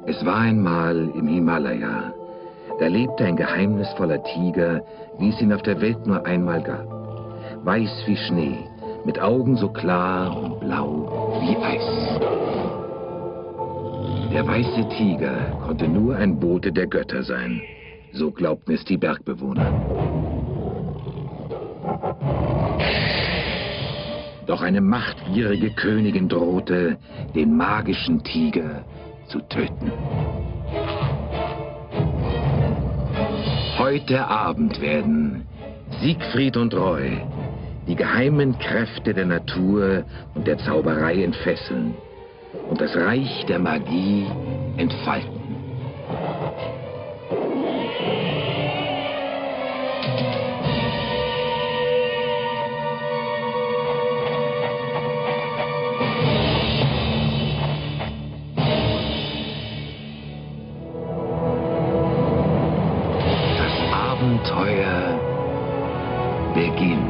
Es war einmal im Himalaya. Da lebte ein geheimnisvoller Tiger, wie es ihn auf der Welt nur einmal gab. Weiß wie Schnee, mit Augen so klar und blau wie Eis. Der weiße Tiger konnte nur ein Bote der Götter sein. So glaubten es die Bergbewohner. Doch eine machtgierige Königin drohte, den magischen Tiger zu töten. Heute Abend werden Siegfried und Roy die geheimen Kräfte der Natur und der Zauberei entfesseln und das Reich der Magie entfalten. Abenteuer beginnt.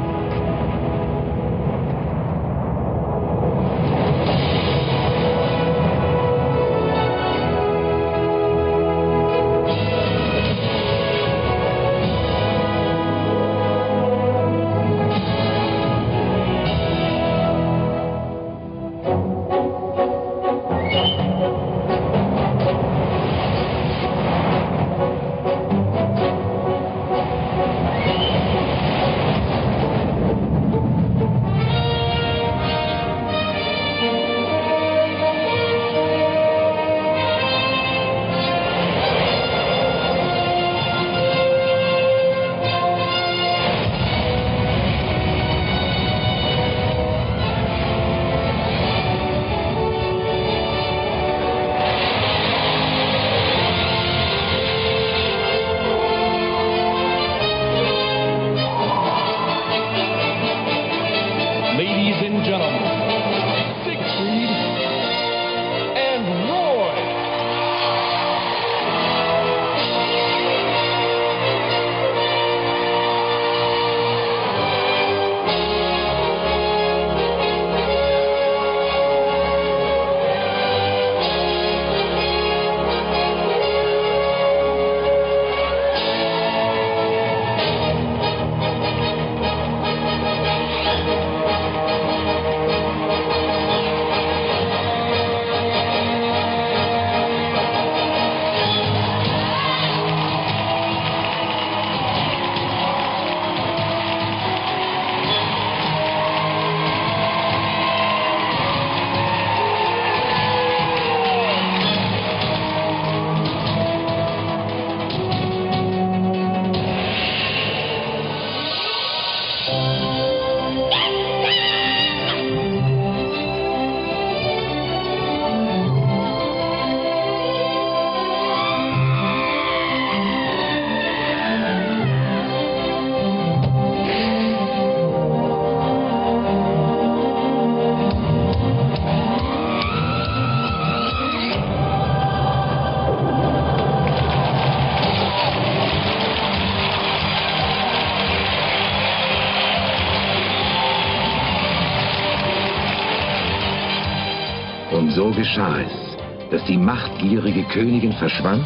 Und so geschah es, dass die machtgierige Königin verschwand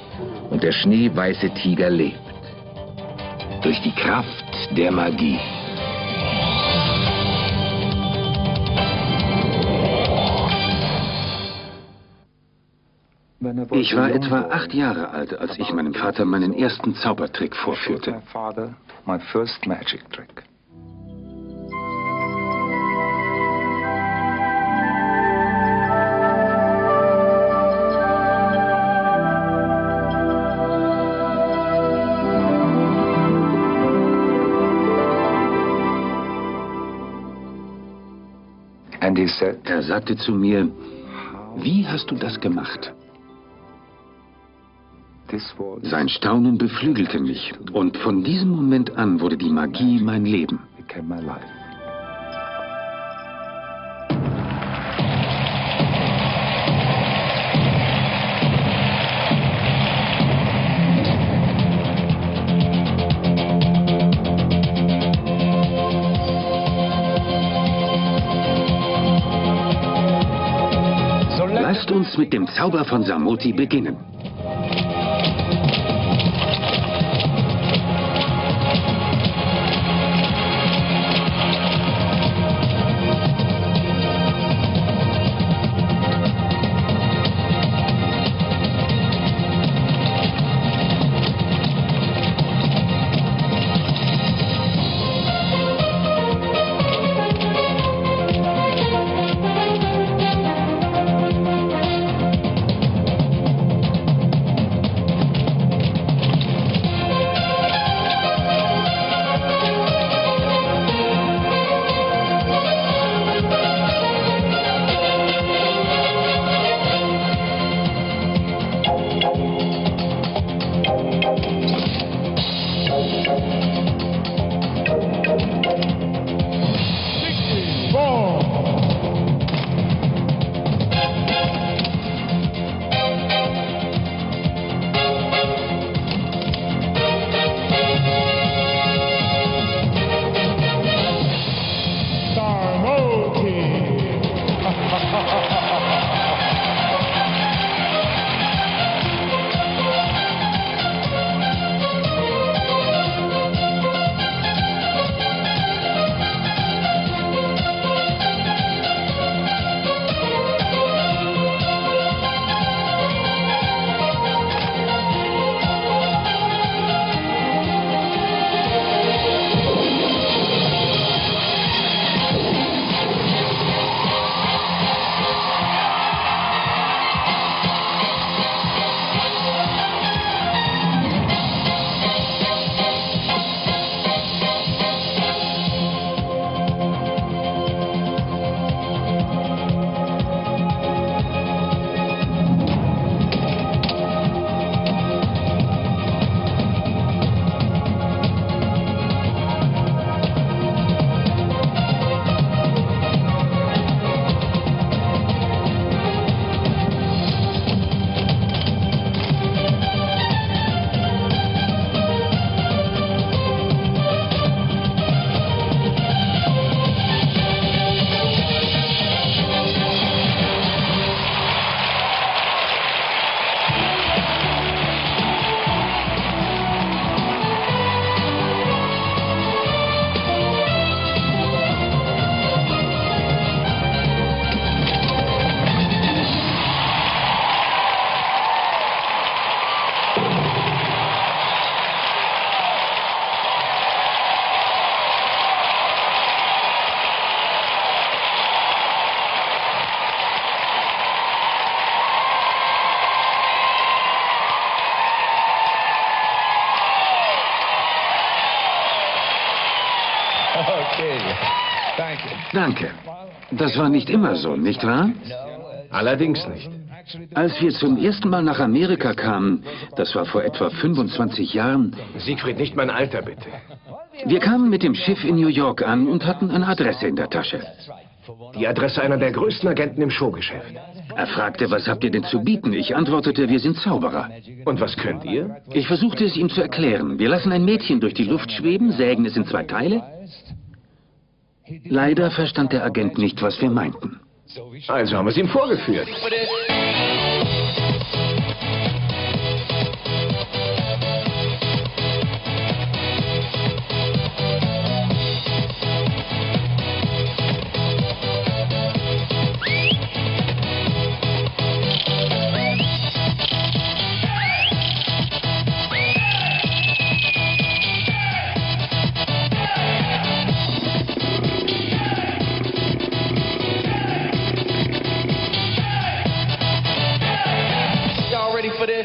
und der schneeweiße Tiger lebt. Durch die Kraft der Magie. Ich war etwa 8 Jahre alt, als ich meinem Vater meinen ersten Zaubertrick vorführte. Er sagte zu mir, wie hast du das gemacht? Sein Staunen beflügelte mich und von diesem Moment an wurde die Magie mein Leben. Lasst uns mit dem Zauber von Samoti beginnen. Danke. Das war nicht immer so, nicht wahr? Allerdings nicht. Als wir zum ersten Mal nach Amerika kamen, das war vor etwa 25 Jahren... Siegfried, nicht mein Alter, bitte. Wir kamen mit dem Schiff in New York an und hatten eine Adresse in der Tasche. Die Adresse einer der größten Agenten im Showgeschäft. Er fragte, was habt ihr denn zu bieten? Ich antwortete, wir sind Zauberer. Und was könnt ihr? Ich versuchte es ihm zu erklären. Wir lassen ein Mädchen durch die Luft schweben, sägen es in 2 Teile. Leider verstand der Agent nicht, was wir meinten. Also haben wir es ihm vorgeführt. For this.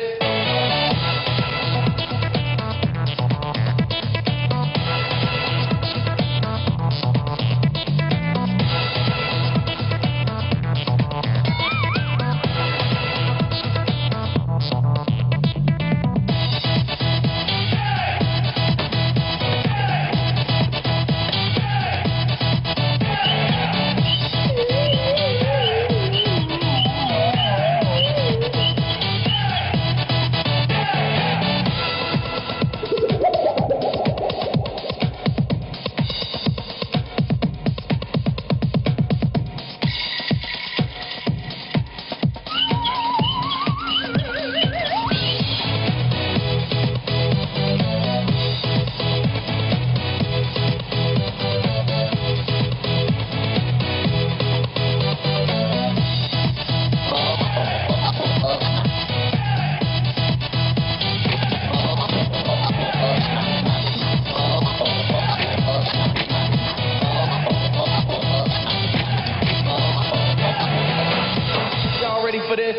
for this?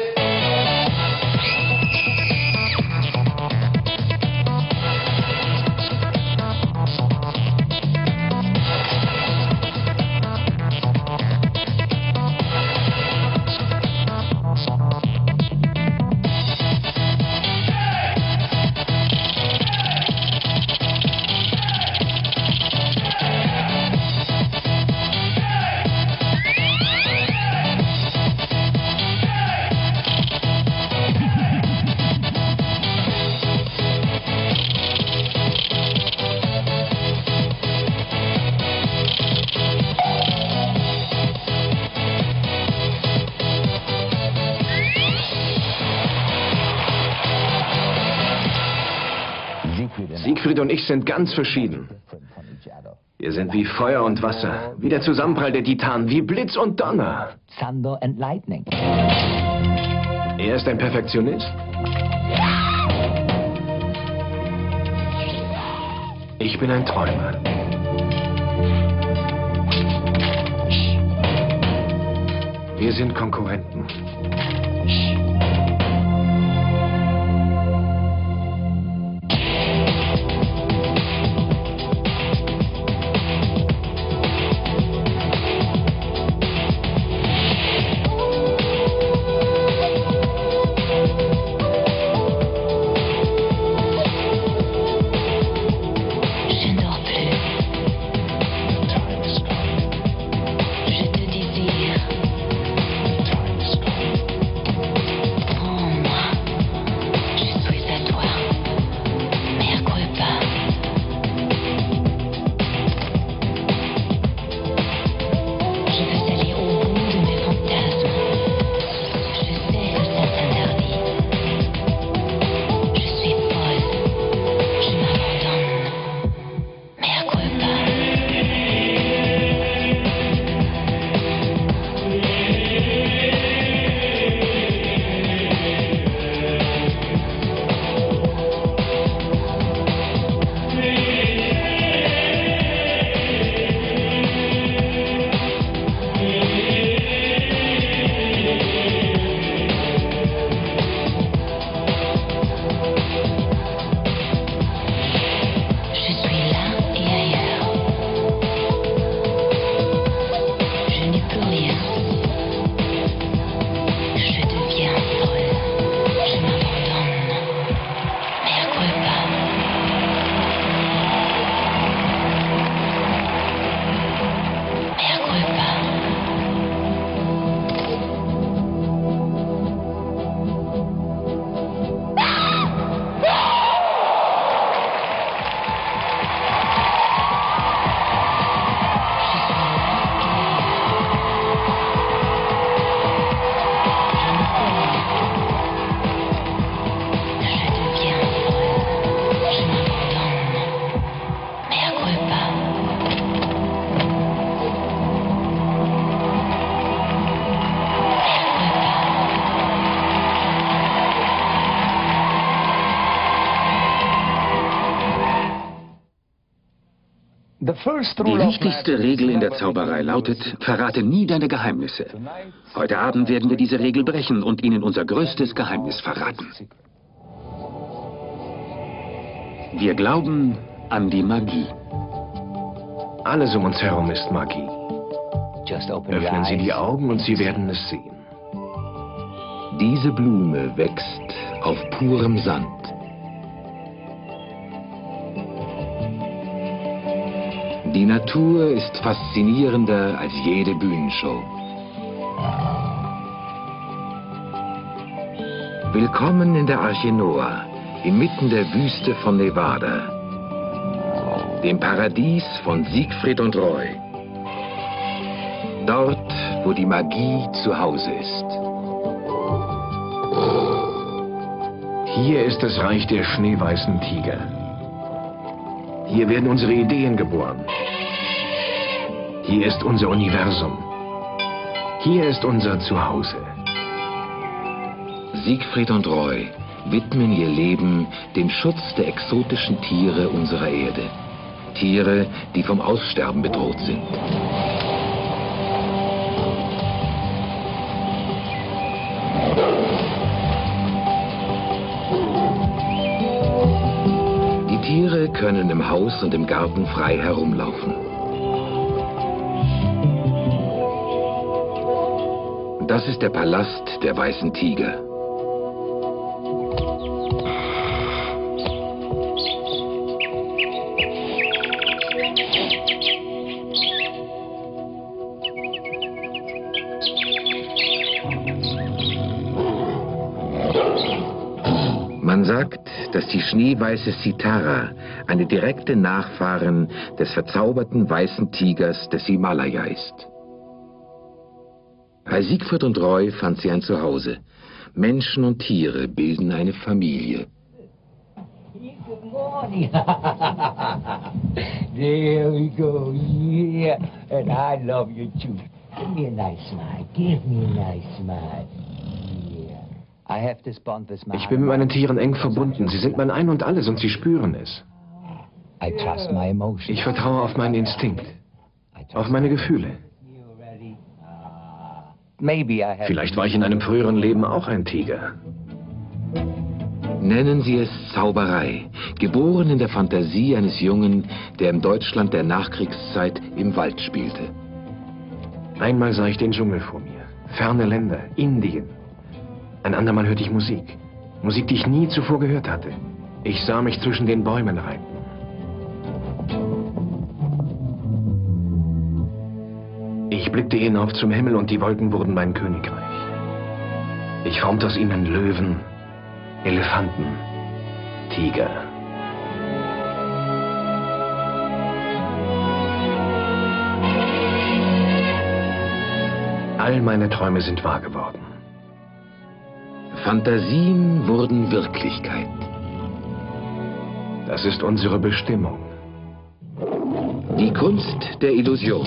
Siegfried und ich sind ganz verschieden. Wir sind wie Feuer und Wasser, wie der Zusammenprall der Titanen, wie Blitz und Donner. Thunder and lightning. Er ist ein Perfektionist. Ich bin ein Träumer. Wir sind Konkurrenten. Die wichtigste Regel in der Zauberei lautet, verrate nie deine Geheimnisse. Heute Abend werden wir diese Regel brechen und Ihnen unser größtes Geheimnis verraten. Wir glauben an die Magie. Alles um uns herum ist Magie. Öffnen Sie die Augen und Sie werden es sehen. Diese Blume wächst auf purem Sand. Die Natur ist faszinierender als jede Bühnenshow. Willkommen in der Arche Noah, inmitten der Wüste von Nevada, dem Paradies von Siegfried und Roy. Dort, wo die Magie zu Hause ist. Hier ist das Reich der schneeweißen Tiger. Hier werden unsere Ideen geboren. Hier ist unser Universum. Hier ist unser Zuhause. Siegfried und Roy widmen ihr Leben dem Schutz der exotischen Tiere unserer Erde. Tiere, die vom Aussterben bedroht sind. Tiere können im Haus und im Garten frei herumlaufen. Das ist der Palast der weißen Tiger. Man sagt, dass die schneeweiße Sitara eine direkte Nachfahrin des verzauberten weißen Tigers des Himalaya ist. Bei Siegfried und Roy fand sie ein Zuhause. Menschen und Tiere bilden eine Familie. Good morning. There we go. Yeah. And I love you too. Give me a nice smile. Give me a nice smile. Ich bin mit meinen Tieren eng verbunden. Sie sind mein Ein und Alles und sie spüren es. Ich vertraue auf meinen Instinkt, auf meine Gefühle. Vielleicht war ich in einem früheren Leben auch ein Tiger. Nennen Sie es Zauberei, geboren in der Fantasie eines Jungen, der im Deutschland der Nachkriegszeit im Wald spielte. Einmal sah ich den Dschungel vor mir, ferne Länder, Indien. Ein andermal hörte ich Musik. Musik, die ich nie zuvor gehört hatte. Ich sah mich zwischen den Bäumen reiten. Ich blickte hinauf zum Himmel und die Wolken wurden mein Königreich. Ich formte aus ihnen Löwen, Elefanten, Tiger. All meine Träume sind wahr geworden. Fantasien wurden Wirklichkeit. Das ist unsere Bestimmung. Die Kunst der Illusion.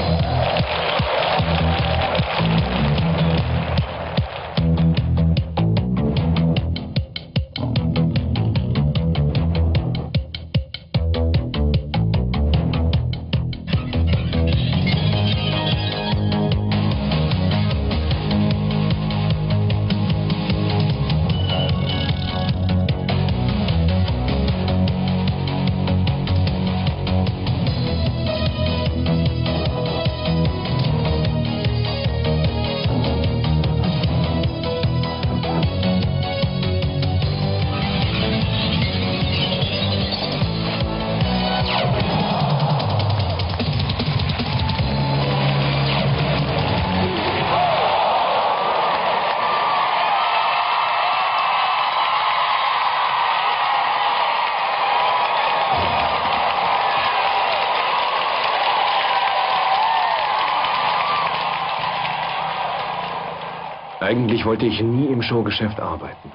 Eigentlich wollte ich nie im Showgeschäft arbeiten.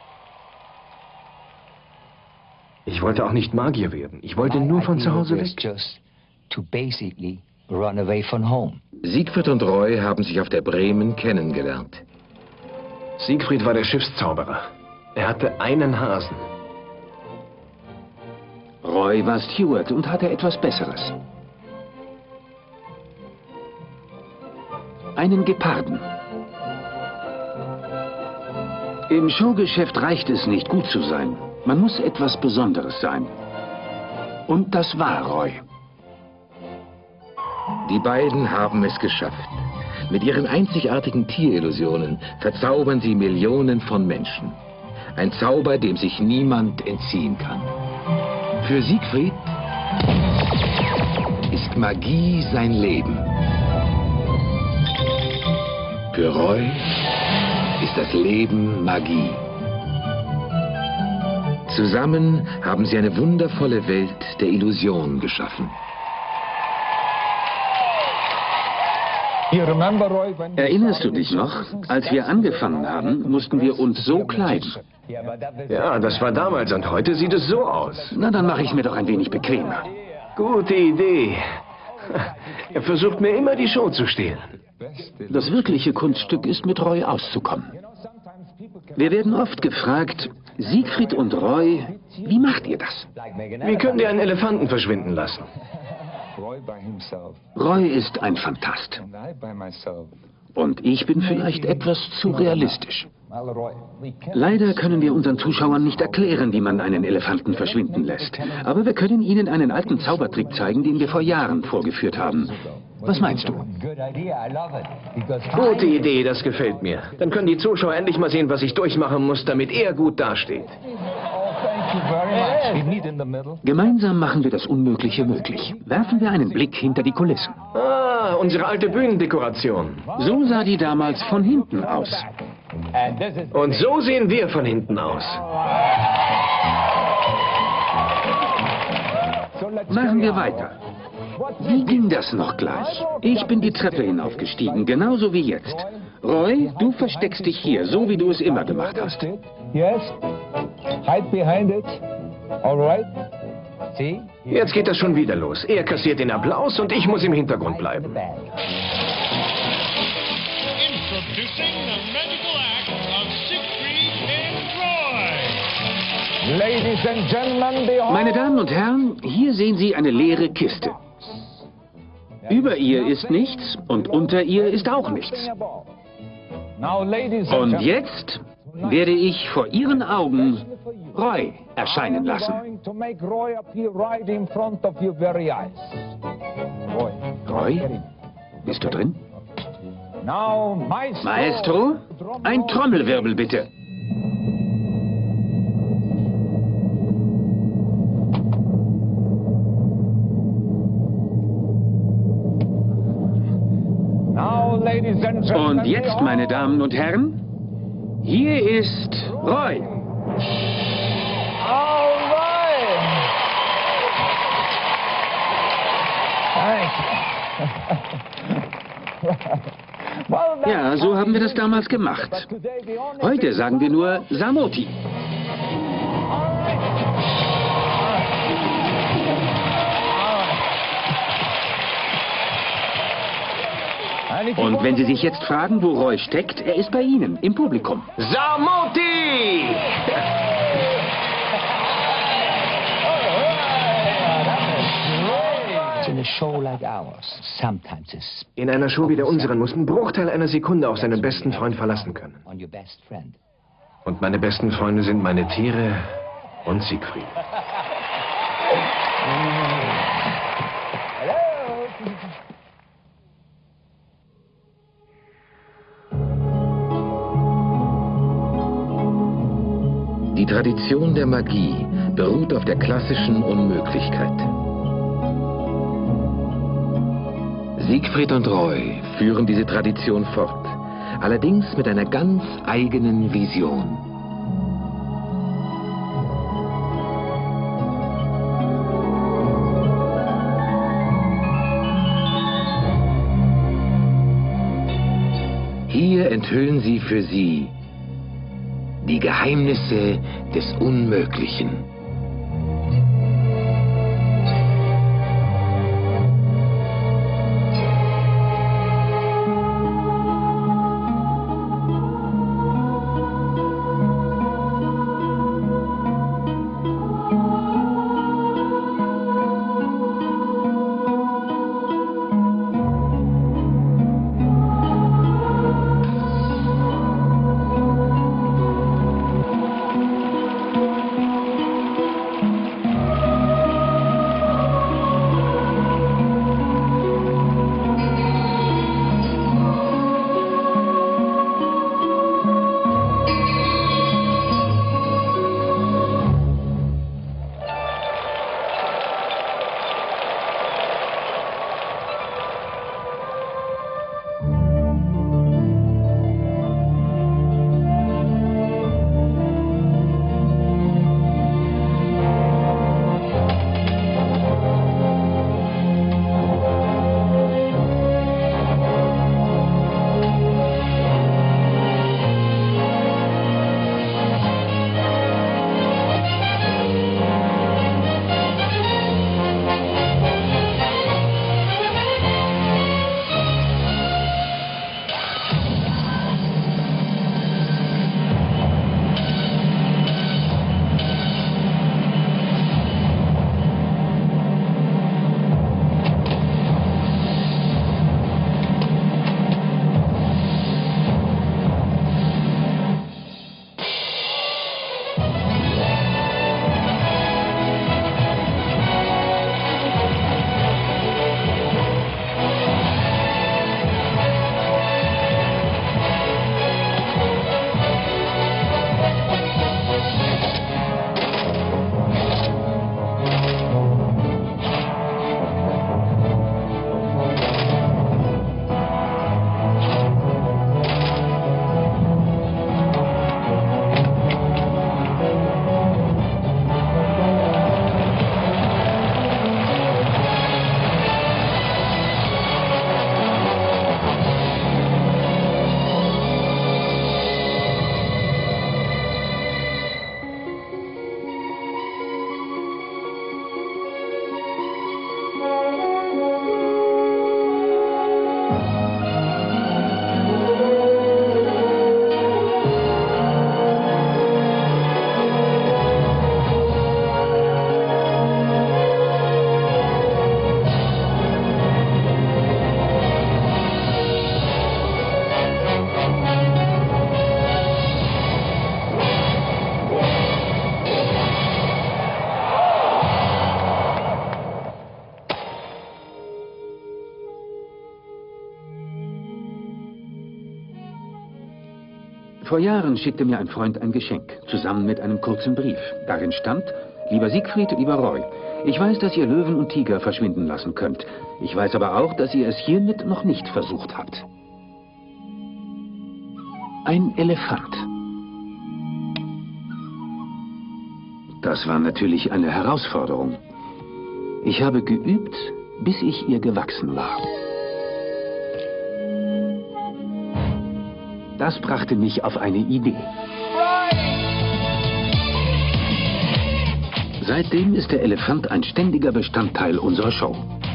Ich wollte auch nicht Magier werden. Ich wollte nur von zu Hause weg. Siegfried und Roy haben sich auf der Bremen kennengelernt. Siegfried war der Schiffszauberer. Er hatte einen Hasen. Roy war Steward und hatte etwas Besseres. Einen Geparden. Im Showgeschäft reicht es nicht, gut zu sein. Man muss etwas Besonderes sein. Und das war Roy. Die beiden haben es geschafft. Mit ihren einzigartigen Tierillusionen verzaubern sie Millionen von Menschen. Ein Zauber, dem sich niemand entziehen kann. Für Siegfried ist Magie sein Leben. Für Roy ist das Leben Magie. Zusammen haben sie eine wundervolle Welt der Illusion geschaffen. Erinnerst du dich noch? Als wir angefangen haben, mussten wir uns so kleiden. Ja, das war damals und heute sieht es so aus. Na, dann mache ich mir doch ein wenig bequemer. Gute Idee. Er versucht mir immer die Show zu stehlen. Das wirkliche Kunststück ist, mit Roy auszukommen. Wir werden oft gefragt, Siegfried und Roy, wie macht ihr das? Wie könnt ihr einen Elefanten verschwinden lassen? Roy ist ein Phantast. Und ich bin vielleicht etwas zu realistisch. Leider können wir unseren Zuschauern nicht erklären, wie man einen Elefanten verschwinden lässt. Aber wir können ihnen einen alten Zaubertrick zeigen, den wir vor Jahren vorgeführt haben. Was meinst du? Gute Idee, das gefällt mir. Dann können die Zuschauer endlich mal sehen, was ich durchmachen muss, damit er gut dasteht. Gemeinsam machen wir das Unmögliche möglich. Werfen wir einen Blick hinter die Kulissen. Ah, unsere alte Bühnendekoration. So sah die damals von hinten aus. Und so sehen wir von hinten aus. Machen wir weiter. Wie ging das noch gleich? Ich bin die Treppe hinaufgestiegen, genauso wie jetzt. Roy, du versteckst dich hier, so wie du es immer gemacht hast. Yes. Hide behind it. All right. See? Jetzt geht das schon wieder los. Er kassiert den Applaus und ich muss im Hintergrund bleiben. Introducing the magical act of Siegfried and Roy. Ladies and gentlemen, behold. Meine Damen und Herren, hier sehen Sie eine leere Kiste. Über ihr ist nichts und unter ihr ist auch nichts. Now, ladies and Und gentlemen, jetzt werde ich vor Ihren Augen Roy erscheinen lassen. going to make Roy appear right in front of your very eyes. Roy, bist du drin? Now, Maestro, ein Trommelwirbel bitte. Now, ladies and gentlemen, Und jetzt, meine Damen und Herren, hier ist Roy. All right. Thank you. Well, Ja, so haben wir das damals gemacht. today the only Heute sagen wir nur Samoti. Und wenn Sie sich jetzt fragen, wo Roy steckt, er ist bei Ihnen, im Publikum. Samoti! in a show like ours, sometimes it's In einer Show wie der unseren muss ein Bruchteil einer Sekunde auf seinen besten Freund verlassen können. on your best friend. Und meine besten Freunde sind meine Tiere und Siegfried. Die Tradition der Magie beruht auf der klassischen Unmöglichkeit. Siegfried und Roy führen diese Tradition fort, allerdings mit einer ganz eigenen Vision. Hier enthüllen sie für Sie die Geheimnisse des Unmöglichen. Vor Jahren schickte mir ein Freund ein Geschenk, zusammen mit einem kurzen Brief. Darin stand: Lieber Siegfried, lieber Roy, ich weiß, dass ihr Löwen und Tiger verschwinden lassen könnt. Ich weiß aber auch, dass ihr es hiermit noch nicht versucht habt. Ein Elefant. Das war natürlich eine Herausforderung. Ich habe geübt, bis ich ihr gewachsen war. Das brachte mich auf eine Idee. Seitdem ist der Elefant ein ständiger Bestandteil unserer Show.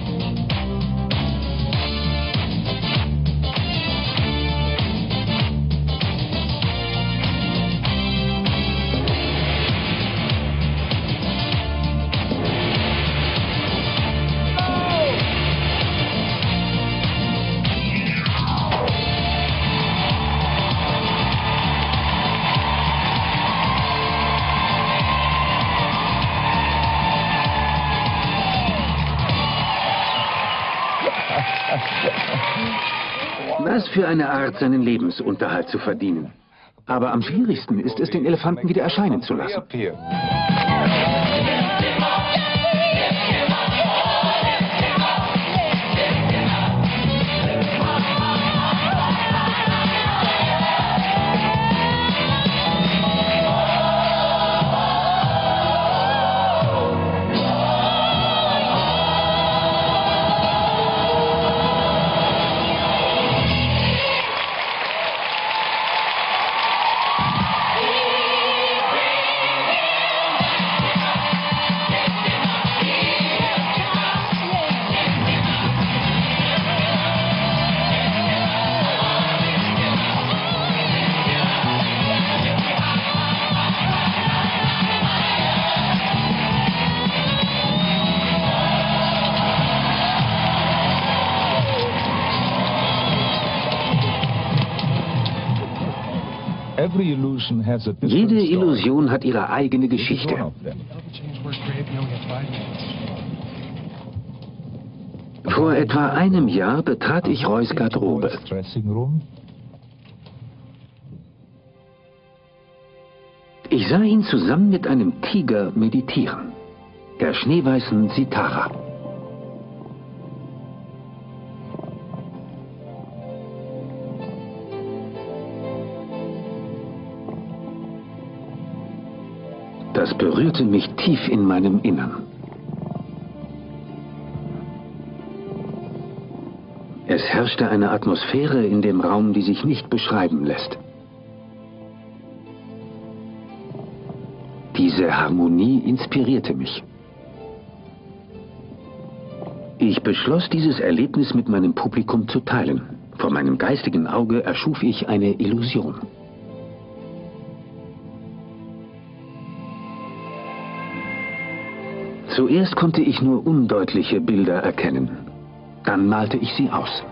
Was für eine Art, seinen Lebensunterhalt zu verdienen. Aber am schwierigsten ist es, den Elefanten wieder erscheinen zu lassen. Jede Illusion hat ihre eigene Geschichte. Vor etwa einem Jahr betrat ich Roys Garderobe. Ich sah ihn zusammen mit einem Tiger meditieren, der schneeweißen Sitara. Das berührte mich tief in meinem Innern. Es herrschte eine Atmosphäre in dem Raum, die sich nicht beschreiben lässt. Diese Harmonie inspirierte mich. Ich beschloss, dieses Erlebnis mit meinem Publikum zu teilen. Vor meinem geistigen Auge erschuf ich eine Illusion. Zuerst konnte ich nur undeutliche Bilder erkennen. Dann malte ich sie aus.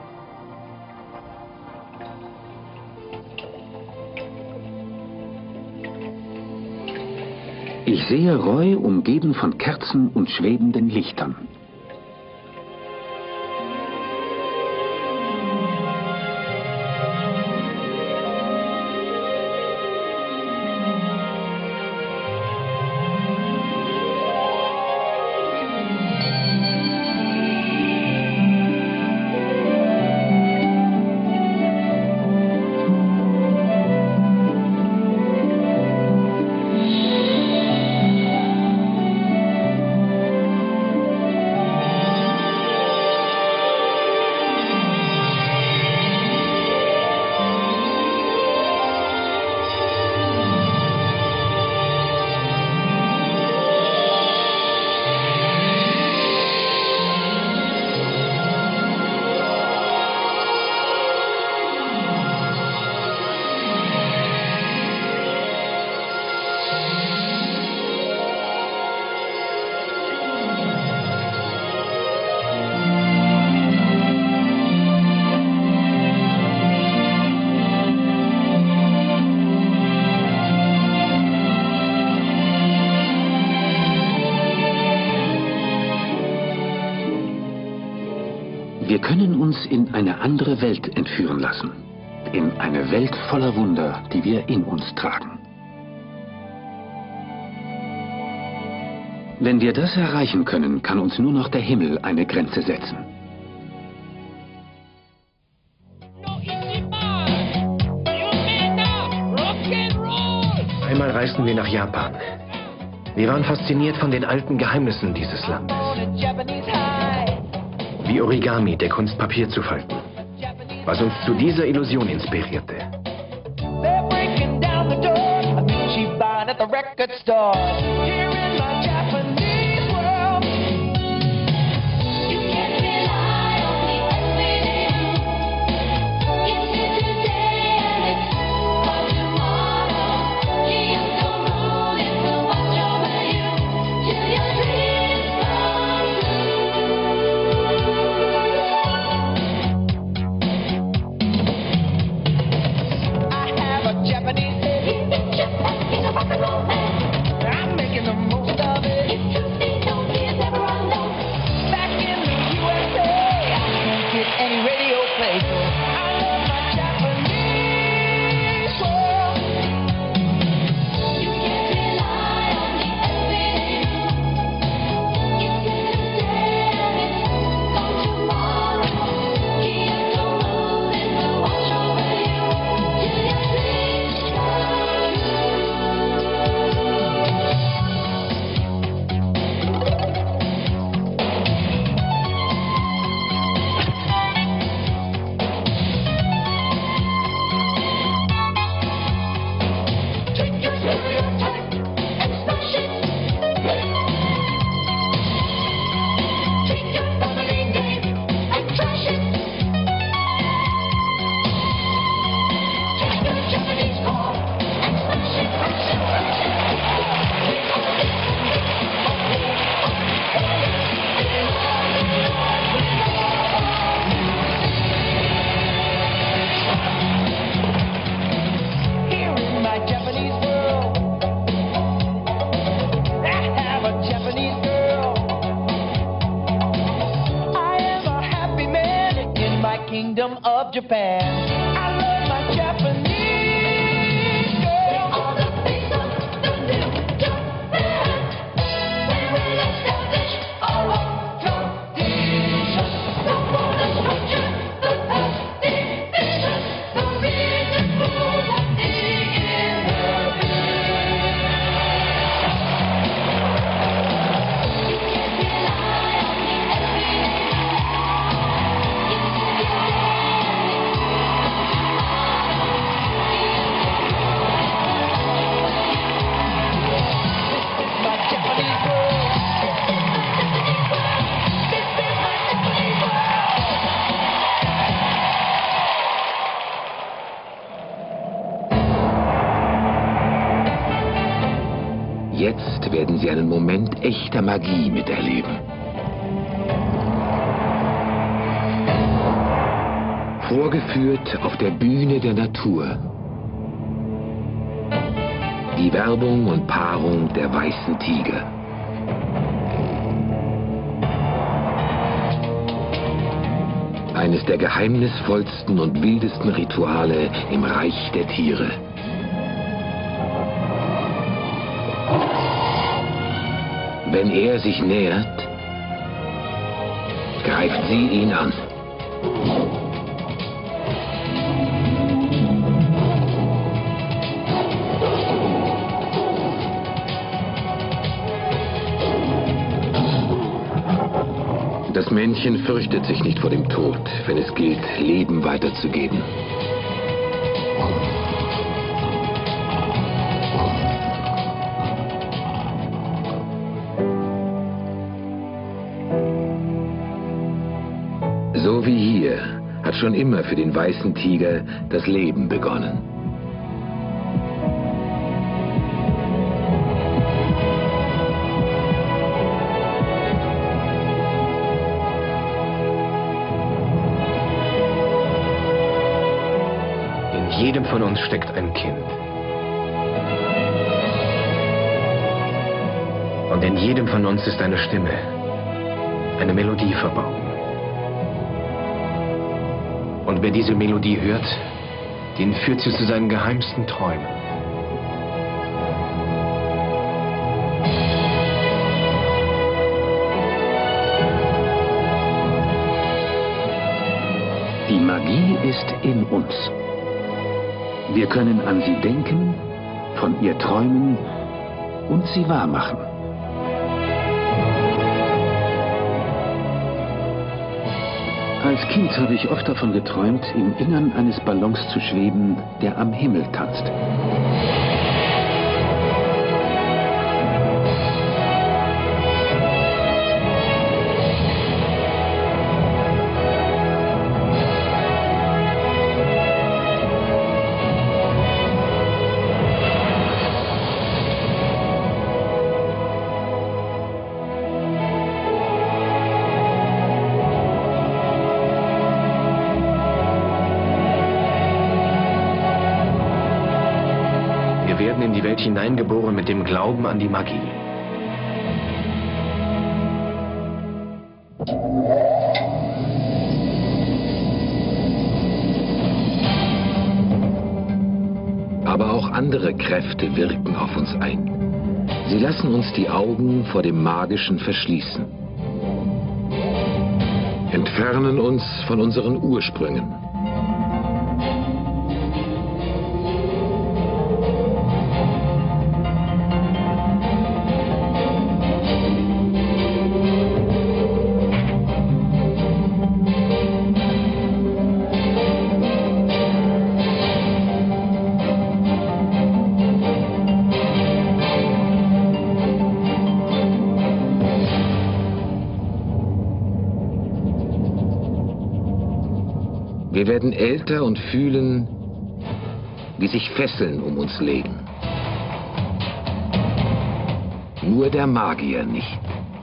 Ich sehe Roy umgeben von Kerzen und schwebenden Lichtern. Wir können uns in eine andere Welt entführen lassen. in eine Welt voller Wunder, die wir in uns tragen. Wenn wir das erreichen können, kann uns nur noch der Himmel eine Grenze setzen. Einmal reisten wir nach Japan. Wir waren fasziniert von den alten Geheimnissen dieses Landes. Wie Origami, der Kunst Papier zu falten. Was uns zu dieser Illusion inspirierte. Kingdom of Japan. I love my Japanese girl. All the things of the new Japan. We will establish our tradition. The border structure, the past division, the region full of the inner You can't rely on the everyday. Jetzt werden Sie einen Moment echter Magie miterleben. Vorgeführt auf der Bühne der Natur. Die Werbung und Paarung der weißen Tiger. Eines der geheimnisvollsten und wildesten Rituale im Reich der Tiere. Wenn er sich nähert, greift sie ihn an. Das Männchen fürchtet sich nicht vor dem Tod, wenn es gilt, Leben weiterzugeben. So wie hier hat schon immer für den weißen Tiger das Leben begonnen. In jedem von uns steckt ein Kind. Und in jedem von uns ist eine Stimme, eine Melodie verborgen. Und wer diese Melodie hört, Den führt sie zu seinen geheimsten Träumen. Die Magie ist in uns. Wir können an sie denken, von ihr träumen und sie wahrmachen. Als Kind habe ich oft davon geträumt, im Innern eines Ballons zu schweben, der am Himmel tanzt. Wir werden in die Welt hineingeboren mit dem Glauben an die Magie. Aber auch andere Kräfte wirken auf uns ein. Sie lassen uns die Augen vor dem Magischen verschließen, entfernen uns von unseren Ursprüngen. Wir werden älter und fühlen, wie sich Fesseln um uns legen. Nur der Magier nicht.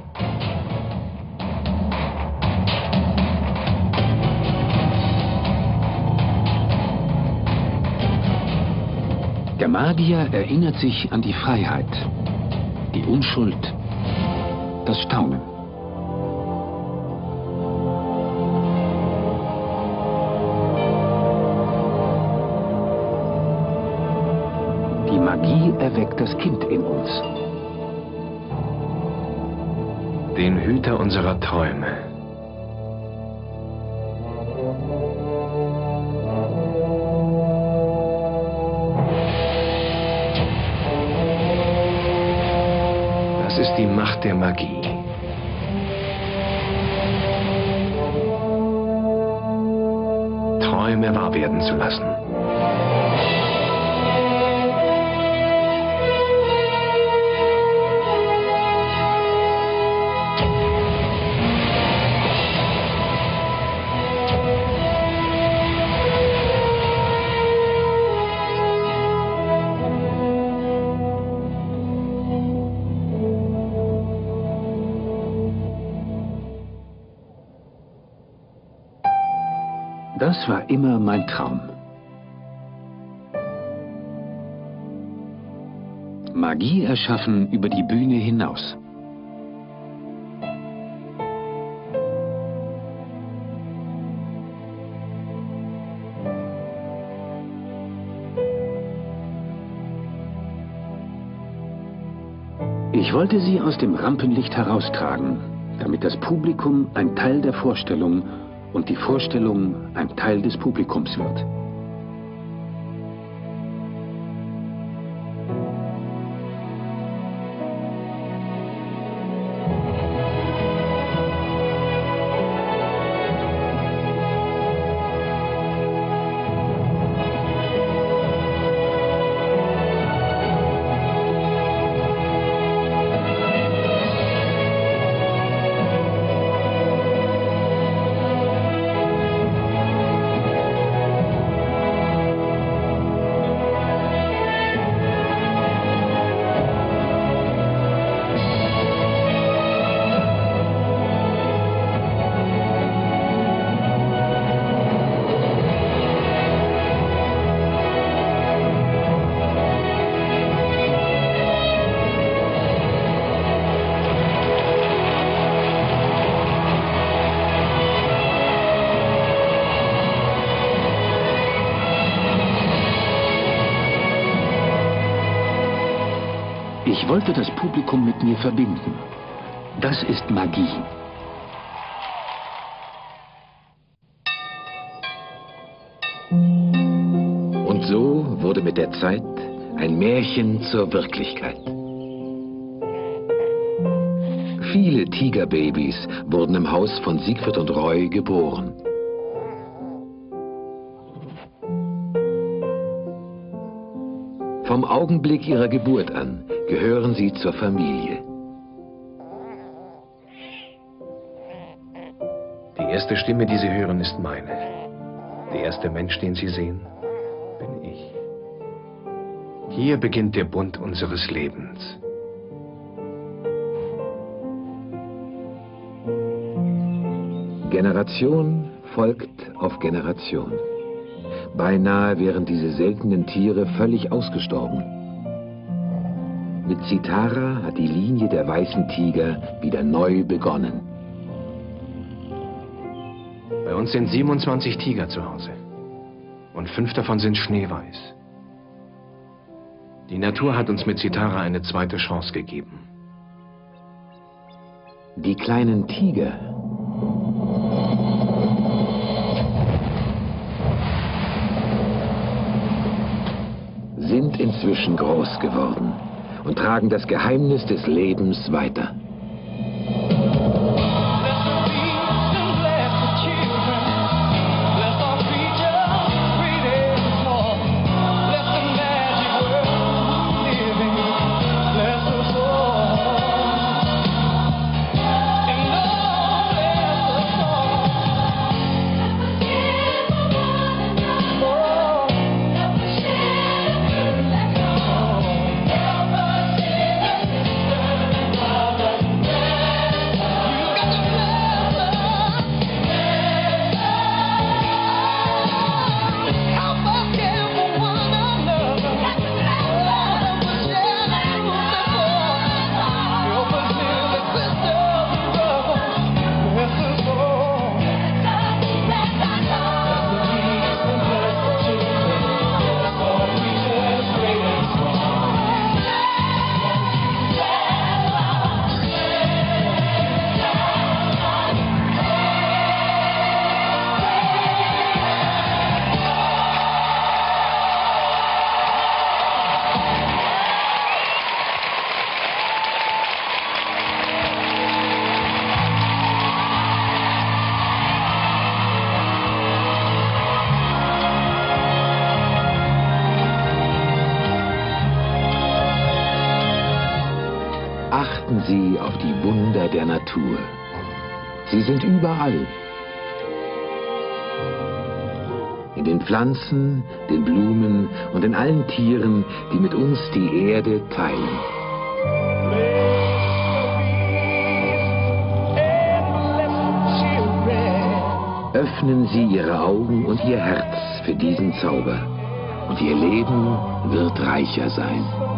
Der Magier erinnert sich an die Freiheit, die Unschuld, das Staunen. Die Magie erweckt das Kind in uns. Den Hüter unserer Träume. Das ist die Macht der Magie. Träume wahr werden zu lassen. Das war immer mein Traum. Magie erschaffen über die Bühne hinaus. Ich wollte sie aus dem Rampenlicht heraustragen, damit das Publikum ein Teil der Vorstellung und die Vorstellung ein Teil des Publikums wird. Ich wollte das Publikum mit mir verbinden. Das ist Magie. Und so wurde mit der Zeit ein Märchen zur Wirklichkeit. Viele Tigerbabys wurden im Haus von Siegfried und Roy geboren. Vom Augenblick ihrer Geburt an gehören sie zur Familie. Die erste Stimme, die Sie hören, ist meine. Der erste Mensch, den Sie sehen, bin ich. Hier beginnt der Bund unseres Lebens. Generation folgt auf Generation. Beinahe wären diese seltenen Tiere völlig ausgestorben. Mit Zitara hat die Linie der weißen Tiger wieder neu begonnen. Bei uns sind 27 Tiger zu Hause. Und 5 davon sind schneeweiß. Die Natur hat uns mit Zitara eine zweite Chance gegeben. Die kleinen Tiger sind inzwischen groß geworden und tragen das Geheimnis des Lebens weiter. Achten Sie auf die Wunder der Natur. Sie sind überall. In den Pflanzen, den Blumen und in allen Tieren, die mit uns die Erde teilen. Öffnen Sie Ihre Augen und Ihr Herz für diesen Zauber, und Ihr Leben wird reicher sein.